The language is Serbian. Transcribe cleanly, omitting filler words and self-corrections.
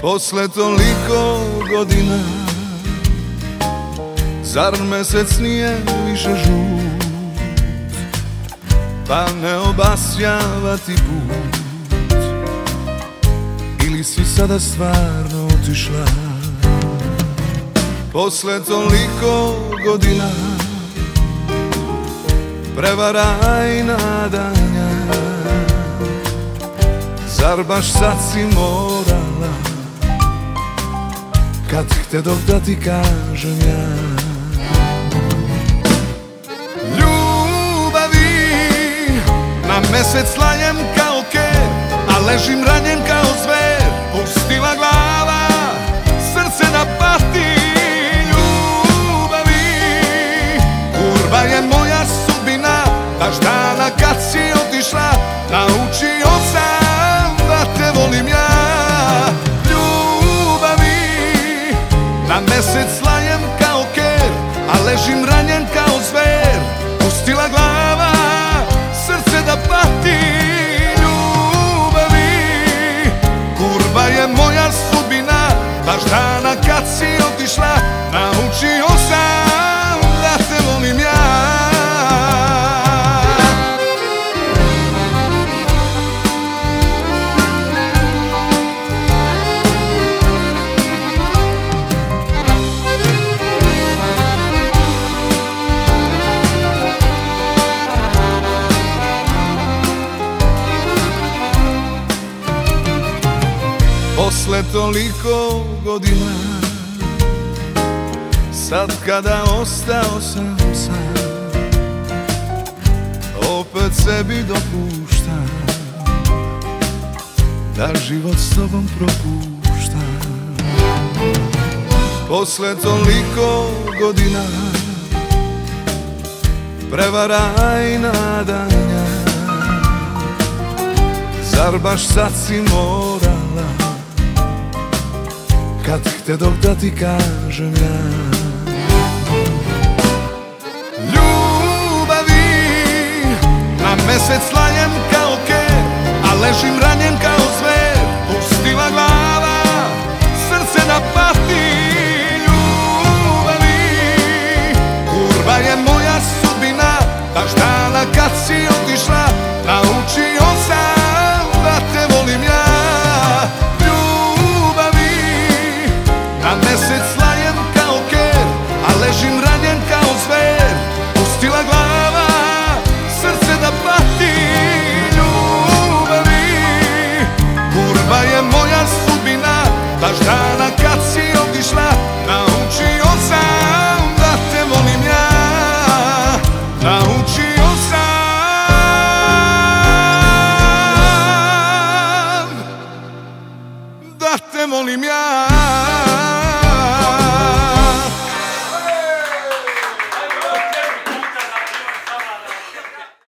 Posle toliko godina, zar mesec nije više žut, pa ne obasjava ti put? Ili si sada stvarno otišla? Posle toliko godina, prevara i nadanja, zar baš sad si morala, kad htedoh da ti kažem ja? Ljubavi, na mesec lajem kao ker, a ležim ranjen kao zver. Pustila glava, srce da pati. Ljubavi, kurva je moja sudbina, baš dana kad si otišla, naučio sam da te volim ja. Na mesec lajem kao ker, a ležim ranjen kao zver. Pustila glava, srce da pati. Ljubavi, kurva je moja sudbina, baš dana kad si otišla, naučio sam da te volim ja. Posle toliko godina, sad kada ostao sam sam, opet sebi dopuštam da život s tobom propuštam. Posle toliko godina, prevara i nadanja, zar baš sad si morala, kad htedoh da ti kažem ja? Ljubavi, na mesec lajem kao ker, a ležim ranjen kao zver. Pustila glava, srce da pati. Ljubavi, kurva je moja sudbina, baš dana kad si otišla, naučio sam da te volim ja. Na mesec lajem kao ker, a ležim ranjen kao zver. Pustila glava, srce da pati. Ljubavi, kurva je moja sudbina, baš dan